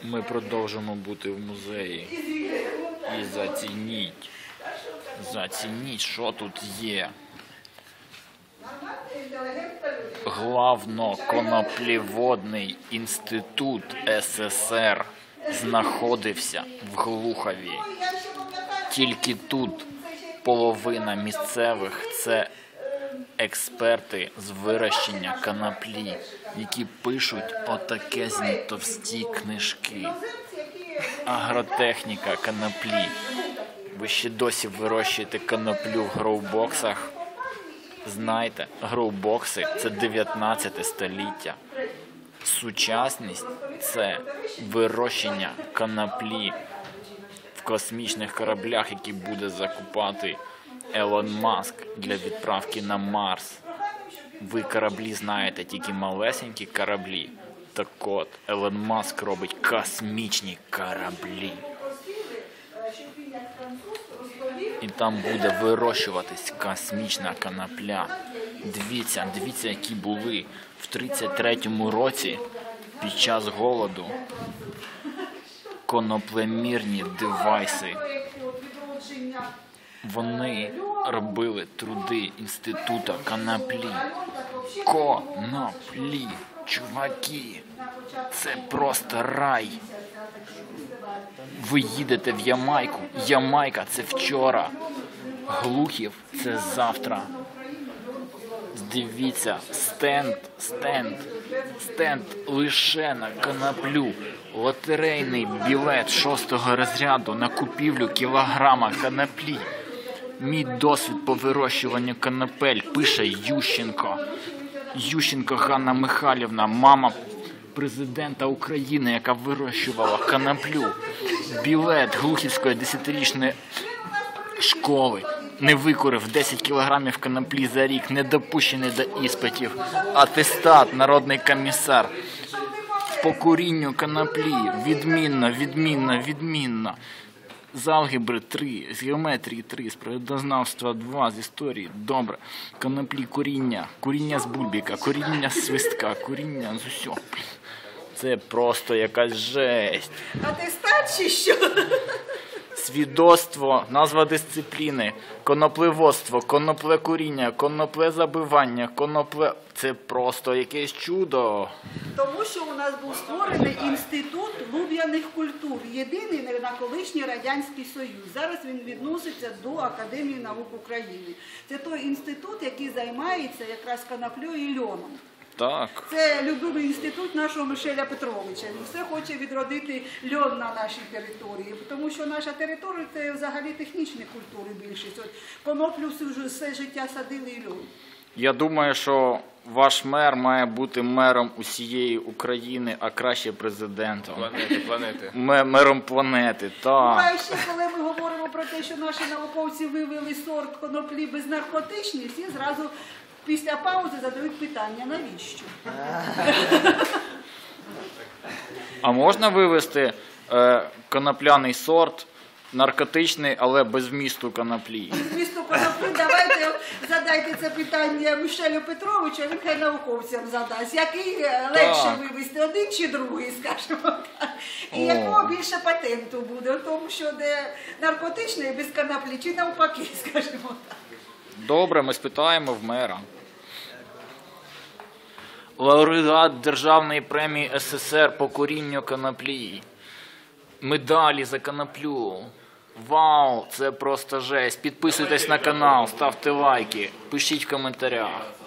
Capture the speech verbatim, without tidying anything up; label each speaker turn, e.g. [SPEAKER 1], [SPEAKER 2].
[SPEAKER 1] Ми продовжимо бути в музеї. І зацініть, зацініть, що тут є. Главно-коноплєводний інститут ес ес ер знаходився в Глухові. Тільки тут половина місцевих – це експерти з вирощення коноплі, які пишуть отакезні товсті книжки. Агротехніка коноплі. Ви ще досі вирощуєте коноплю в гроубоксах? Знайте, гроубокси – це дев'ятнадцяте століття. Сучасність – це вирощення коноплі в космічних кораблях, які буде закупати Елон Маск для відправки на Марс. Ви кораблі знаєте, тільки малесенькі кораблі. Так от, Елон Маск робить космічні кораблі. І там буде вирощуватись космічна конопля. Дивіться, дивіться, які були в тридцять третьому році під час голоду коноплемірні девайси. Вони робили труди інституту коноплі. Коноплі, чуваки, це просто рай. Ви їдете в Ямайку. Ямайка – це вчора. Глухів – це завтра. Дивіться, стенд, стенд, стенд лише на коноплю. Лотерейний білет шостого розряду на купівлю кілограма коноплі. Мій досвід по вирощуванню конопель, пише Ющенко. Ющенко Ганна Михайлівна, мама президента України, яка вирощувала коноплю. Білет Глухівської десятирічної школи. Не викурив десять кілограмів коноплі за рік, не допущений до іспитів. Атестат, народний комісар. По курінню коноплі. Відмінно, відмінно, відмінно. З алгебри три, з геометрії три, з природознавства два, з історії добре. Коноплі куріння, куріння з бульбіка, куріння з свистка, куріння з усього. Це просто якась жесть.
[SPEAKER 2] Атестат чи що?
[SPEAKER 1] Свідоцтво, назва дисципліни, коноплеводство, коноплекуріння, коноплезабивання, конопле... Це просто якесь чудо.
[SPEAKER 2] Тому що у нас був створений інститут луб'яних культур, єдиний на колишній Радянський Союз. Зараз він відноситься до Академії наук України. Це той інститут, який займається якраз коноплею і льоном.
[SPEAKER 1] Так.
[SPEAKER 2] Це любимий інститут нашого Мишеля Петровича. Він все хоче відродити льон на нашій території, тому що наша територія – це взагалі технічні культури більшість. От коноплю все життя садили і льон.
[SPEAKER 1] Я думаю, що ваш мер має бути мером усієї України, а краще президентом.
[SPEAKER 3] Планети, планети.
[SPEAKER 1] Мером планети, так.
[SPEAKER 2] А ще коли ми говоримо про те, що наші науковці вивели сорт коноплі безнаркотичний, всі зразу після паузи задають питання, навіщо?
[SPEAKER 1] А можна вивести е, конопляний сорт, наркотичний, але без вмісту коноплі?
[SPEAKER 2] Вмісту коноплі, давайте задайте це питання Мишелю Петровичу, він хай науковцям задасть. Який легше вивести, один чи другий, скажімо так? І
[SPEAKER 1] О.
[SPEAKER 2] якого більше патенту буде, в тому, що де наркотичний без коноплі, чи навпаки, скажімо так.
[SPEAKER 1] Добре, ми спитаємо в мера. Лауреат Державної премії ес ес ер по курінню коноплі. Медалі за коноплю. Вау, це просто жесть. Підписуйтесь на канал, ставте лайки, пишіть в коментарях.